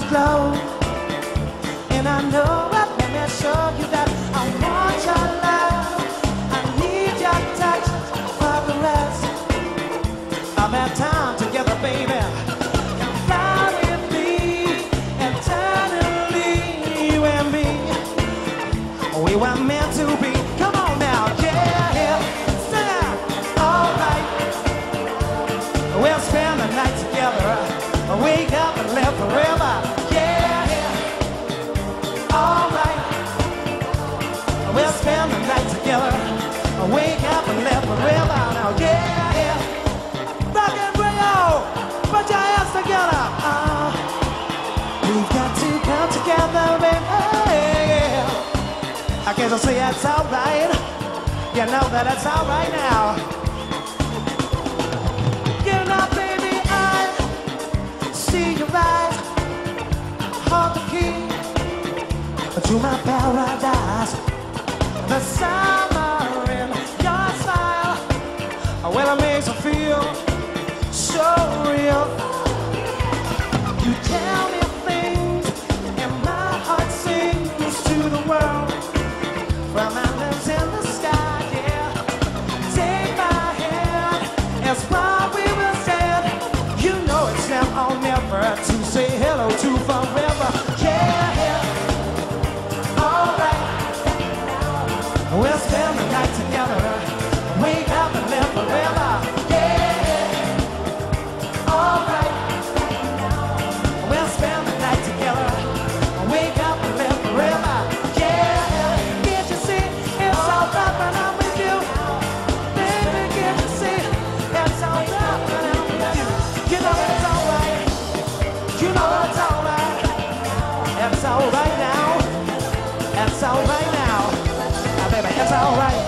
glow. And I know that, let me show you that I want your love. I need your touch for the rest of our time together, baby. Come fly with me eternally, you and me. We were meant to be. Come on now, yeah, yeah. Sing out, all right. We'll spend the night together. Wake up and live forever. Yeah, yeah. All right. We'll spend the night together. Wake up and live forever. Now, yeah, yeah. Rock and roll. Put your hands together. We've got to come together, baby. I guess I'll say that's all right. You know that it's all right now. You know, baby, I see your eyes, hold the key to my paradise. The summer in your smile, well, it makes me feel so real. You tell me things, and my heart sings to the world. From mountains in the sky, yeah. Take my hand, it's what we will say. You know it's now or never to say hello to forever. Yeah, yeah. All right. We'll spend the night together. Wake up and live forever. Yeah, yeah. All right. We'll spend the night together. Wake up and live forever. It's all right now. It's all right now. Now, baby, it's all right.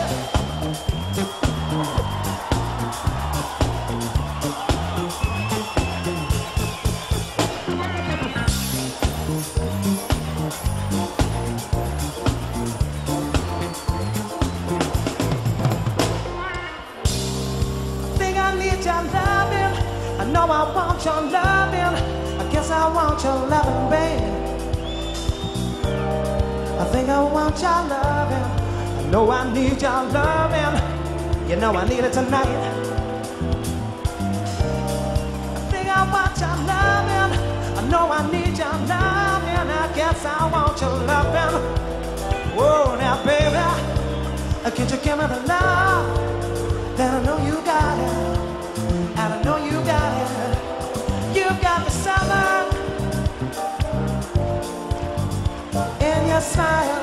I think I need your loving. I know I want your loving. I guess I want your loving, babe. I think I want your loving. I know I need your loving. You know I need it tonight. I think I want your loving. I know I need your loving. I guess I want your loving. Whoa, now baby, can't you give me the love that I know you got it? And I know you got it. You got the summer in your smile.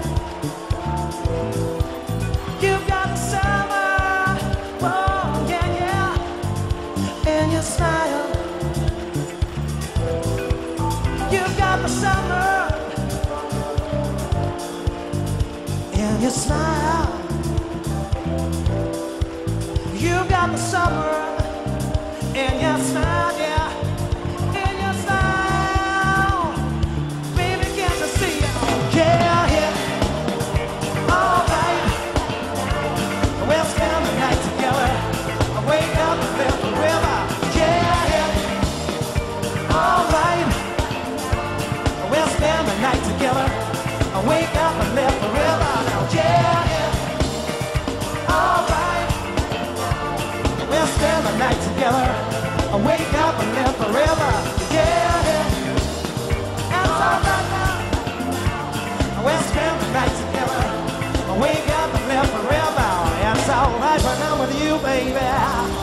You've got the summer, oh yeah, yeah, in your smile. You've got the summer in your smile. You've got the summer in your smile, yeah. Wake up and live forever now, yeah, yeah. All right. We'll spend the night together. Wake up and live forever, yeah, yeah. That's all right now. We'll spend the night together. Wake up and live forever. That's all right right now with you, baby.